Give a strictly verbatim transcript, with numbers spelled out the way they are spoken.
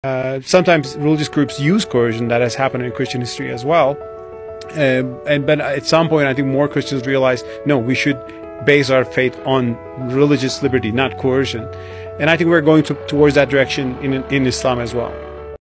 Uh, sometimes religious groups use coercion. That has happened in Christian history as well. Uh, and but at some point, I think more Christians realize, no, we should base our faith on religious liberty, not coercion. And I think we're going to, towards that direction in in Islam as well.